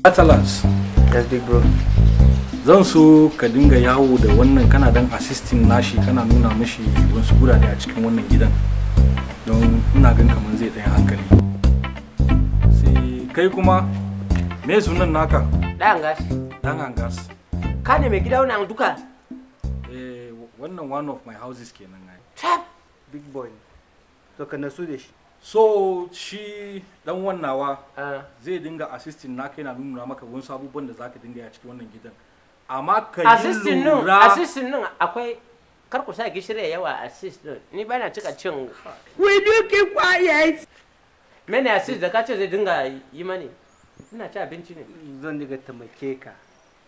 Catalans. Yes, big bro. Zan so ka dinga yawo da wannan kana dan assisting nashi kana nuna mishi wasu gurare a cikin wannan gidan. Don ina gan kaman zai ɗaya hankali. Sai kai kuma me sunan naka? Dan gas. Dan Angas. Ka ne mai gida wannan duka? Wannan one of my houses kenan ai. Tap. Big boy. To ka nasu da shi. So shi dan wannawa zai dinga assisting naka yana nuna maka wasu abubuwan da zaka dinga a cikin wannan gidan. Amma ka yi lura. Assisting nun akwai kar ku sa gishiri yawa assist din. Ni ba na cika cin. Will you keep quiet? Mene assist da ka ce zai dinga yi mani? Ina ci abinci ne. Zan diga tamake ka.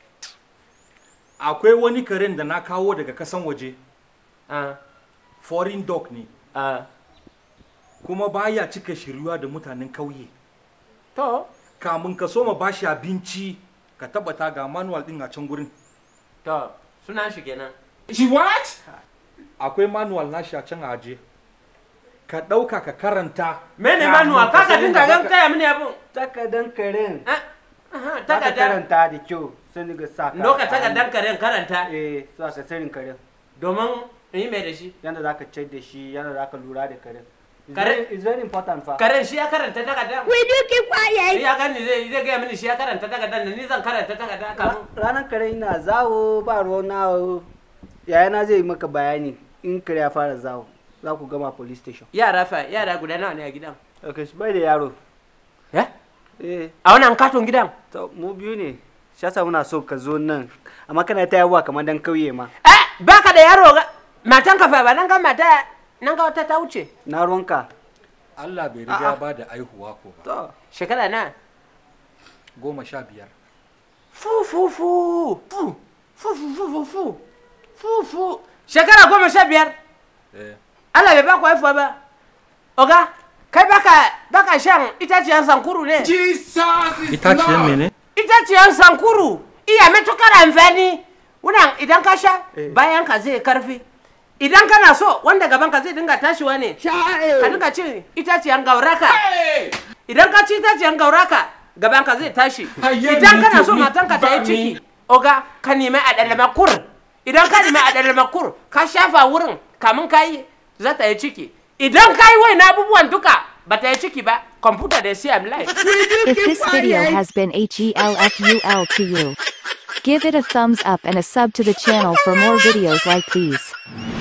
Akwai wani karen da na kawo daga kasan waje. Foreign dog ne. Kuma baya cika shiruwa da mutanen kauye. To, kamun ka so ma bashi abinci ka tabbata ga manual din a can gurin. To, sunan shi kenan. She what? Akwai manual nashi a can aje. Ka dauka ka karanta. Mene manual? Ka dinga gan taya mini abun. Takadan karen. Takadan karanta da kyau. Sun diga saka. Doka takadan karen karanta. So ka sanin karen. Domin in yi mai da shi. Yanda zaka ce da shi, yanda zaka lura da karen. Karen is very important fa. Karen shi ya karanta takadan. Will you keep quiet? Ya gani zai ga mini shi ya karanta takadan ni zan karanta takadan kamun. Ranar kare ina zawo ba ruwa na yayana zai maka bayani in kare ya fara zawo. Za ku gama police station. Yara fa, yara guda nawa ne a gidan? Okay, shi bai da yaro. Ya? A wannan katon gidan? To mu biyu ne. Shi yasa muna so ka zo nan. Amma kana ta yawa kamar dan kauye ma. Baka da yaro ga matan ka fa ba nan ga mata nan ga wata ta wuce. Na ruwanka. Allah bai riga ba da aihuwa ko ba. To shekara na 15. Fu. Shekara 15. Allah bai ba ku haifuwa ba. Oga, kai baka shan itaciyan sankuru ne? Jesus is Itaciyan mene? Itaciyan sankuru iya matukar amfani. Wannan idan ka sha bayan ka zai karfi. Idan kana so wanda gaban ka zai dinga tashiwa ne. Ka dinga cin itaciyan gauraka. Idan ka ci itaciyan gauraka gaban ka zai tashi. Idan kana so matan ka ta yi ciki, oga ka nemi adalmakur. Idan ka nemi adalmakur, ka shafa wurin kamun kai za ta yi ciki. Idan kai wai na abubuwan duka ba ta yi ciki ba, computer da sai am live. If this video has been helpful to you, give it a thumbs up and a sub to the channel for more videos like these.